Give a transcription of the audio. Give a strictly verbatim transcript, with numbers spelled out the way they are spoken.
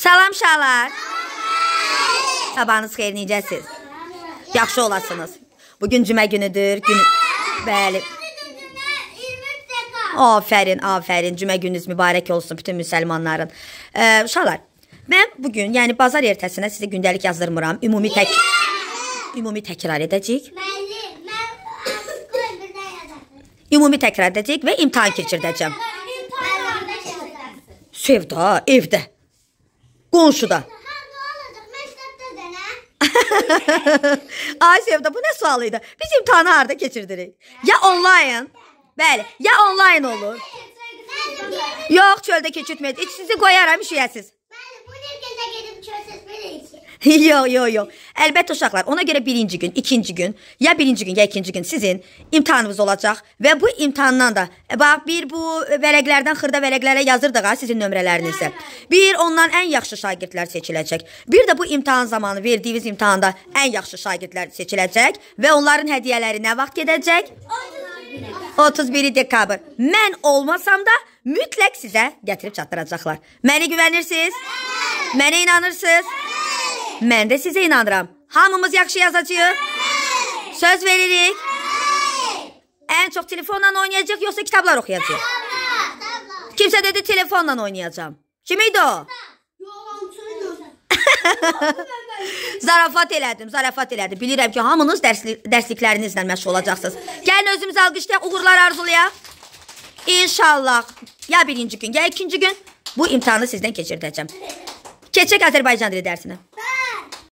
Salam şalar. Sabahınız xeyir, necəsiz? Yaxşı olasınız. Bugün cümə günüdür. Gün... Bəli. Aferin, aferin. Cümə gününüz mübarək olsun bütün müsəlmanların. Ee, şalar, mən bugün, yəni bazar ertəsinə sizə gündəlik yazdırmıram. Ümumi tək... Ümumi təkrar edəcəyik. Ümumi təkrar edəcəyik və imtahan keçirdəcəm. Sevda, evdə. Qonşuda. Ay Sevda, bu nə sualıydı? Biz imtahanı harada keçirdirik? Ya online, bəli, ya online olur. Yox, çöldə keçirtməyəcək. Sizi qoyaram, işləyəsiz. Yox, yox, yox. Əlbəttə uşaqlar, ona görə birinci gün, ikinci gün, ya birinci gün, ya ikinci gün sizin imtahanınız olacaq və bu imtahandan da, bax, bir bu vərəqlərdən xırda vərəqlərə yazırdıq ha, sizin nömrələrinizi. Bir, ondan ən yaxşı şagirdlər seçiləcək. Bir də bu imtahan zamanı verdiyiniz imtahanda ən yaxşı şagirdlər seçiləcək və onların hədiyyələri nə vaxt gedəcək? otuz biri dekabr. Mən olmasam da mütləq sizə gətirib çatdıracaqlar. Mənə güvənirsiniz? Mənə inanırsınız? Mən də sizə inanıram. Hamımız yaxşı yazacağıq? Söz veririk? Ən çox telefonla oynayacaq, yoxsa kitablar oxuyacaq? Kimsə dedi telefonla oynayacağım. Kim idi o? Zarafat elədim, zarafat elədim. Bilirəm ki, hamınız dərsliklərinizlə məşğul olacaqsınız. Gəlin özümüzü alqışlayaq, uğurlar arzulayaq. İnşallah ya birinci gün, ya ikinci gün bu imtihanı sizdən keçirdəcəm. Keçək Azərbaycan dili dərsinə.